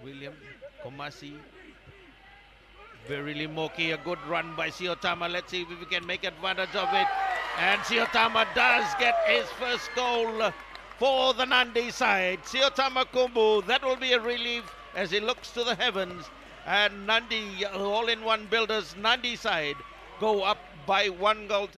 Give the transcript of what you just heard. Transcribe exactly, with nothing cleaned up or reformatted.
William Komasi. Verily Moki, a good run by Siotama. Let's see if we can make advantage of it. And Siotama does get his first goal for the Nadi side. Siotama Kumbu, that will be a relief as he looks to the heavens. And Nadi, all-in-one builders, Nadi side, go up by one goal.